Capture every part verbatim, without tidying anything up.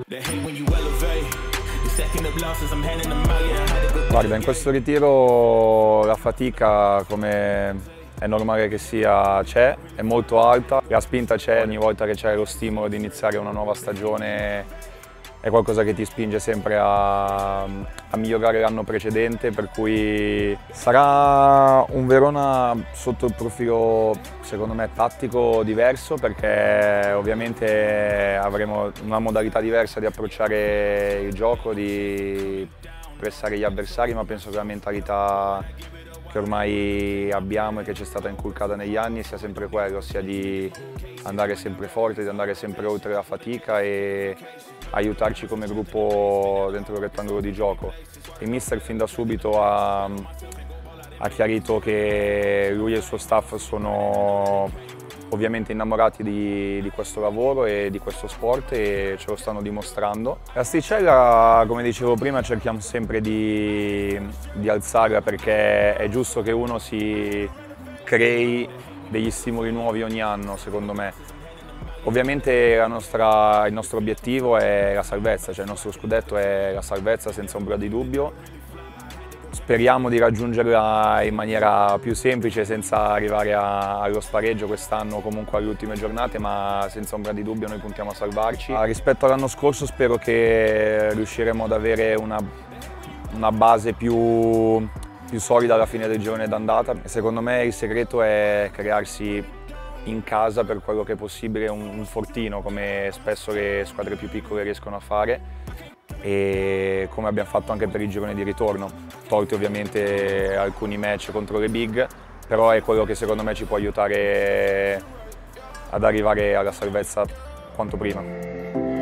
Guarda, in questo ritiro la fatica, come è normale che sia, c'è, è molto alta, la spinta c'è, ogni volta che c'è lo stimolo di iniziare una nuova stagione è qualcosa che ti spinge sempre a, a migliorare l'anno precedente, per cui sarà un Verona sotto il profilo, secondo me, tattico diverso, perché ovviamente avremo una modalità diversa di approcciare il gioco, di pressare gli avversari, ma penso che la mentalità che ormai abbiamo e che ci è stata inculcata negli anni sia sempre quella, ossia di andare sempre forte, di andare sempre oltre la fatica e aiutarci come gruppo dentro il rettangolo di gioco. Il mister fin da subito ha, ha chiarito che lui e il suo staff sono ovviamente innamorati di, di questo lavoro e di questo sport e ce lo stanno dimostrando. L'asticella, come dicevo prima, cerchiamo sempre di, di alzarla, perché è giusto che uno si crei degli stimoli nuovi ogni anno, secondo me. Ovviamente la nostra, il nostro obiettivo è la salvezza, cioè il nostro scudetto è la salvezza senza ombra di dubbio. Speriamo di raggiungerla in maniera più semplice, senza arrivare a, allo spareggio quest'anno o comunque alle ultime giornate, ma senza ombra di dubbio noi puntiamo a salvarci. Rispetto all'anno scorso spero che riusciremo ad avere una, una base più, più solida alla fine del girone d'andata. Secondo me il segreto è crearsi in casa, per quello che è possibile, un, un fortino, come spesso le squadre più piccole riescono a fare, e come abbiamo fatto anche per il girone di ritorno, tolti ovviamente alcuni match contro le big, però è quello che secondo me ci può aiutare ad arrivare alla salvezza quanto prima.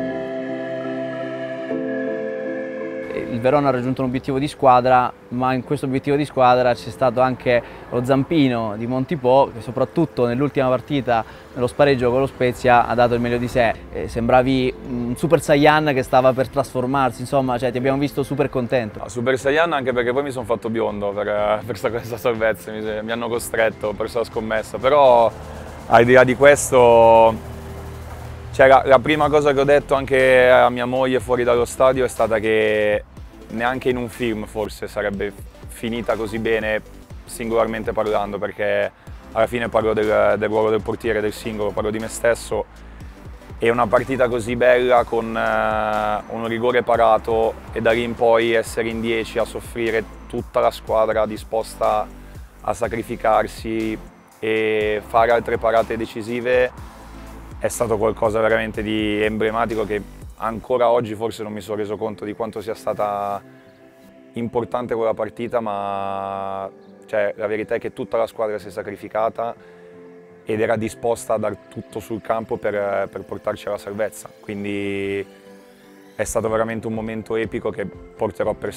Il Verona ha raggiunto un obiettivo di squadra, ma in questo obiettivo di squadra c'è stato anche lo zampino di Montipò, che soprattutto nell'ultima partita, nello spareggio con lo Spezia, ha dato il meglio di sé. Eh, sembravi un Super Saiyan che stava per trasformarsi, insomma, cioè, ti abbiamo visto super contento. No, Super Saiyan anche perché poi mi sono fatto biondo per, per questa salvezza, mi, mi hanno costretto, ho perso la scommessa, però al di là di questo, cioè, la, la prima cosa che ho detto anche a mia moglie fuori dallo stadio è stata che neanche in un film forse sarebbe finita così bene, singolarmente parlando, perché alla fine parlo del, del ruolo del portiere, del singolo, parlo di me stesso, e una partita così bella con uh, un rigore parato e da lì in poi essere in dieci a soffrire, tutta la squadra disposta a sacrificarsi e fare altre parate decisive, è stato qualcosa veramente di emblematico, che ancora oggi forse non mi sono reso conto di quanto sia stata importante quella partita, ma cioè, la verità è che tutta la squadra si è sacrificata ed era disposta a dar tutto sul campo per, per portarci alla salvezza. Quindi è stato veramente un momento epico che porterò per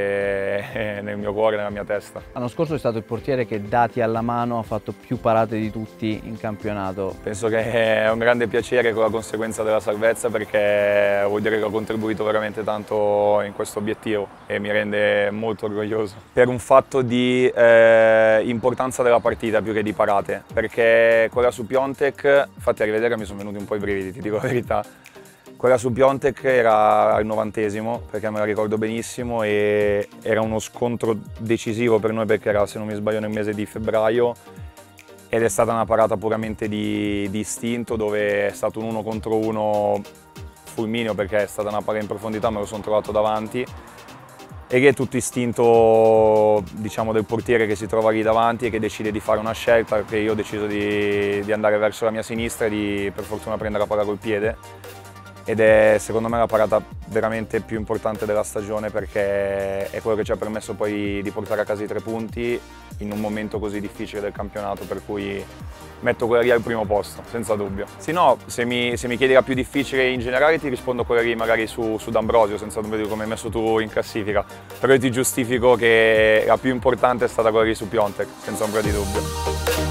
sempre nel mio cuore, nella mia testa. L'anno scorso è stato il portiere che, dati alla mano, ha fatto più parate di tutti in campionato. Penso che è un grande piacere con la conseguenza della salvezza, perché vuol dire che ho contribuito veramente tanto in questo obiettivo e mi rende molto orgoglioso. Per un fatto di eh, importanza della partita più che di parate, perché quella su Piontek, infatti a rivedere mi sono venuti un po' i brividi, ti dico la verità. Quella su Piontek era al novantesimo, perché me la ricordo benissimo, e era uno scontro decisivo per noi, perché era, se non mi sbaglio, nel mese di febbraio, ed è stata una parata puramente di, di istinto, dove è stato un uno contro uno fulmineo, perché è stata una palla in profondità, me lo sono trovato davanti, e che è tutto istinto, diciamo, del portiere che si trova lì davanti e che decide di fare una scelta, che io ho deciso di, di andare verso la mia sinistra e di, per fortuna, prendere la palla col piede. Ed è secondo me la parata veramente più importante della stagione, perché è quello che ci ha permesso poi di portare a casa i tre punti in un momento così difficile del campionato, per cui metto quella lì al primo posto, senza dubbio. Sì, no, se mi, se mi chiedi la più difficile in generale ti rispondo quella lì magari su, su D'Ambrosio, senza dubbio, come hai messo tu in classifica, però io ti giustifico che la più importante è stata quella lì su Piontek, senza ombra di dubbio.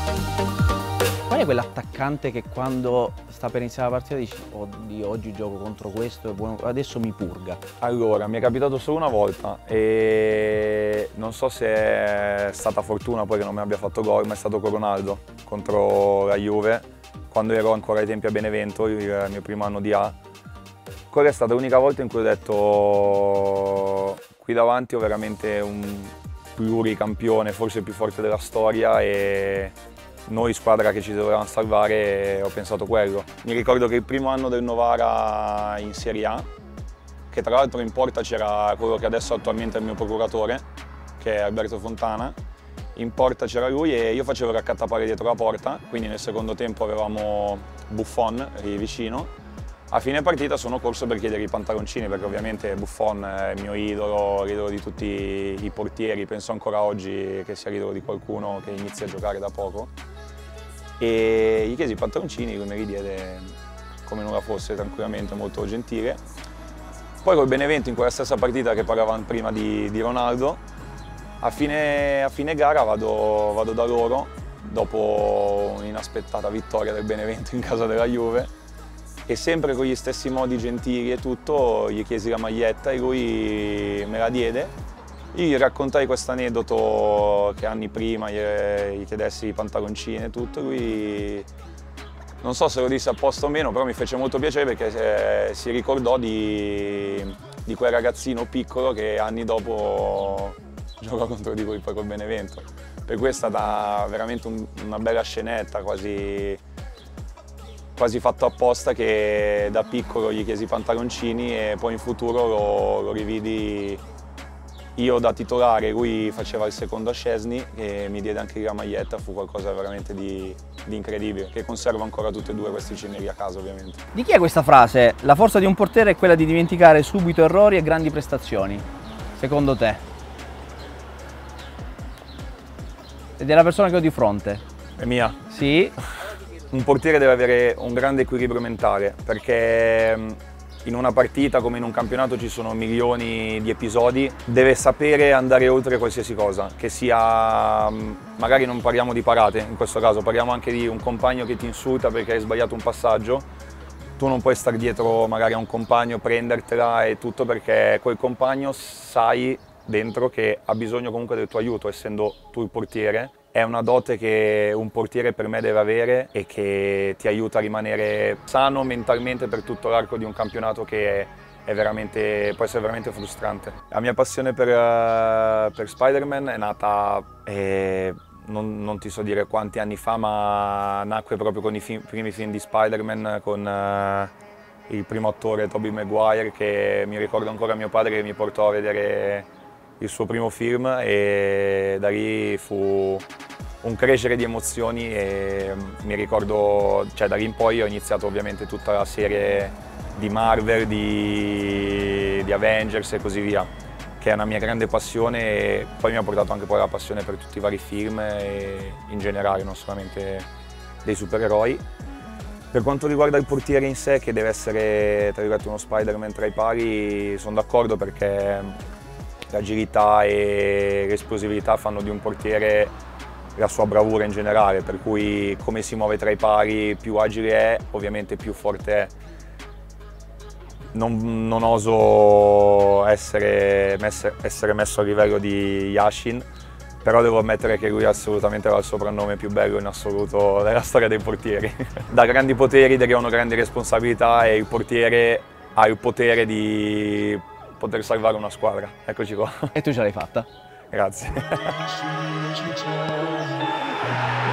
Qual è quell'attaccante che quando sta per iniziare la partita dici oddio, oggi gioco contro questo e adesso mi purga? Allora, mi è capitato solo una volta e non so se è stata fortuna poi che non mi abbia fatto gol, ma è stato con Ronaldo contro la Juve, quando ero ancora ai tempi a Benevento, il mio primo anno di A, Quella è stata l'unica volta in cui ho detto qui davanti ho veramente un pluricampione, forse il più forte della storia, e noi squadra che ci dovevamo salvare ho pensato quello. Mi ricordo che il primo anno del Novara in Serie A, che tra l'altro in porta c'era quello che adesso attualmente è il mio procuratore, che è Alberto Fontana, in porta c'era lui e io facevo il raccattapare dietro la porta, quindi nel secondo tempo avevamo Buffon lì vicino. A fine partita sono corso per chiedere i pantaloncini, perché ovviamente Buffon è il mio idolo, l'idolo di tutti i portieri, penso ancora oggi che sia l'idolo di qualcuno che inizia a giocare da poco. E gli chiesi i pantaloncini, lui me li diede come nulla fosse, tranquillamente, molto gentile. Poi col Benevento, in quella stessa partita che parlavamo prima di, di Ronaldo, a fine, a fine gara vado, vado da loro, dopo un'inaspettata vittoria del Benevento in casa della Juve, e sempre con gli stessi modi gentili e tutto, gli chiesi la maglietta e lui me la diede. Io gli raccontai questo aneddoto che anni prima gli, gli chiedessi i pantaloncini e tutto, lui non so se lo disse apposta o meno, però mi fece molto piacere perché eh, si ricordò di, di quel ragazzino piccolo che anni dopo giocò contro di lui poi col Benevento. Per cui è stata veramente un, una bella scenetta, quasi quasi fatto apposta, che da piccolo gli chiesi i pantaloncini e poi in futuro lo, lo rividi io da titolare, lui faceva il secondo a Szczesny e mi diede anche la maglietta, fu qualcosa veramente di, di incredibile, che conservo ancora tutte e due questi ceneri a casa ovviamente. Di chi è questa frase? La forza di un portiere è quella di dimenticare subito errori e grandi prestazioni, secondo te? Ed è la persona che ho di fronte. È mia? Sì. Un portiere deve avere un grande equilibrio mentale, perché in una partita come in un campionato ci sono milioni di episodi, deve sapere andare oltre qualsiasi cosa, che sia, magari non parliamo di parate in questo caso, parliamo anche di un compagno che ti insulta perché hai sbagliato un passaggio, tu non puoi stare dietro magari a un compagno, prendertela e tutto, perché quel compagno sai dentro che ha bisogno comunque del tuo aiuto, essendo tu il portiere. È una dote che un portiere per me deve avere e che ti aiuta a rimanere sano mentalmente per tutto l'arco di un campionato che è veramente, può essere veramente frustrante. La mia passione per, uh, per Spider-Man è nata, eh, non, non ti so dire quanti anni fa, ma nacque proprio con i film, primi film di Spider-Man, con uh, il primo attore Tobey Maguire, che mi ricordo ancora mio padre che mi portò a vedere il suo primo film, e da lì fu un crescere di emozioni e mi ricordo, cioè da lì in poi ho iniziato ovviamente tutta la serie di Marvel, di, di Avengers e così via, che è una mia grande passione, e poi mi ha portato anche poi la passione per tutti i vari film e in generale, non solamente dei supereroi. Per quanto riguarda il portiere in sé, che deve essere tra virgolette uno Spider-Man tra i pari, sono d'accordo, perché l'agilità e l'esplosività fanno di un portiere la sua bravura in generale, per cui come si muove tra i pari, più agile è, ovviamente più forte è. Non, non oso essere, essere messo a livello di Yashin, però devo ammettere che lui assolutamente aveva il soprannome più bello in assoluto della storia dei portieri. Da grandi poteri derivano grandi responsabilità e il portiere ha il potere di poter salvare una squadra. Eccoci qua. E tu ce l'hai fatta. Grazie.